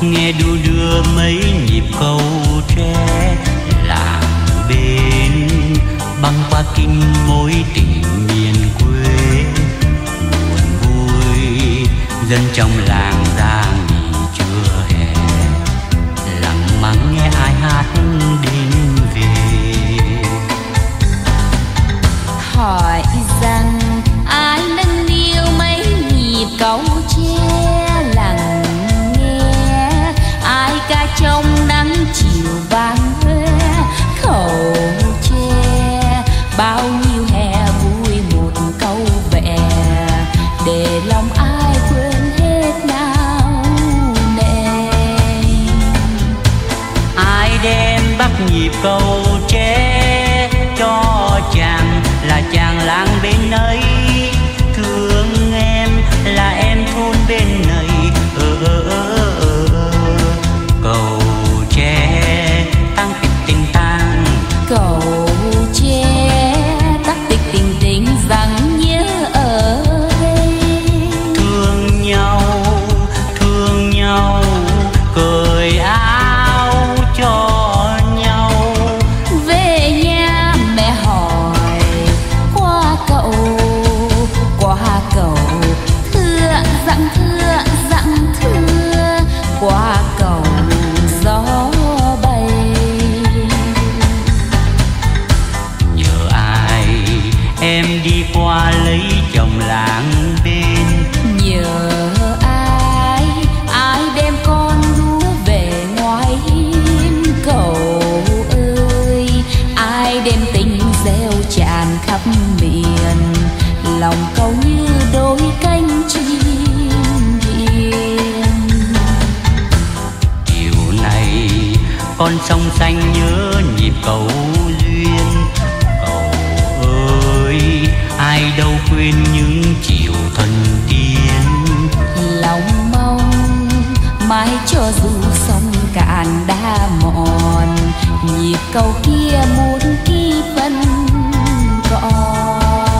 nghe đu đưa mấy nhịp câu tre làng bên băng qua kinh mối tình miền quê. Buồn vui dân trong làng ra nghỉ trưa hè, lặng mắng nghe ai hát đến về. Hỏi rằng ai nâng niu mấy nhịp câu tre lặng nghe, ai ca trong nắng chiều vàng huê khẩu tre. Bao nhiêu hè vui một câu vẽ, để lòng ai quên hết nào nề. Ai đem bắt nhịp câu tre cho chàng là chàng làng bên ấy, thương em là em thôn bên này. Cầu tre tăng tịch tình tăng, Cầu tre tắc tịch tình tình rằng nhớ ở đây. thương nhau cởi áo cho nhau. Về nhà mẹ hỏi qua cậu thưa dặn thưa qua cầu gió bay. Nhờ ai em đi qua lấy chồng làng bên, Nhờ ai đem con lúa về ngoài hiên. Cầu ơi ai đem tình gieo tràn khắp miền, lòng cầu như đôi cánh chim hiền. chiều nay con sông xanh nhớ nhịp cầu duyên. Cầu ơi ai đâu quên những chiều thần tiên, Lòng mong mãi cho dù sông cạn đã mòn, nhịp cầu kia muốn kiếp vẫn còn.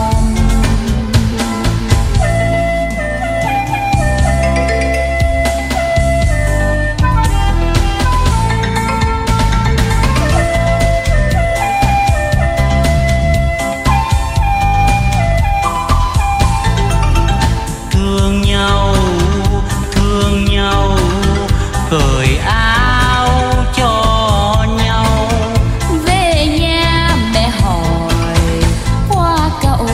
thương nhau cởi áo cho nhau. Về nhà mẹ hỏi qua cậu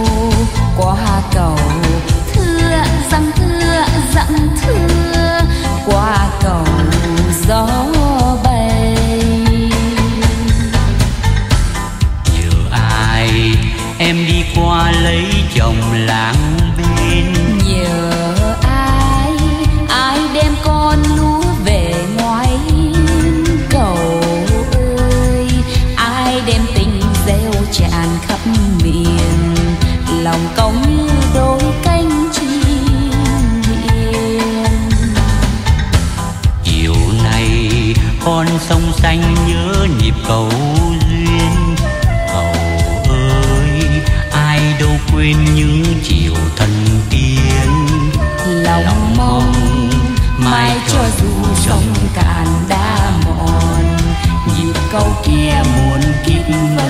thưa dặn thưa qua cầu gió bay. Nhờ ai em đi qua lấy chồng làng bên, Nhờ ai đem con lúa về ngoài hiên. Cầu ơi ai đem tình gieo tràn khắp miền, lòng cầu như đôi cánh chim hiền. chiều nay con sông xanh nhớ nhịp cầu duyên. Cầu ơi ai đâu quên những chiều thần tiên, Lòng mong mai cho dù sông cạn đã mòn, nhịp cầu kia muôn kiếp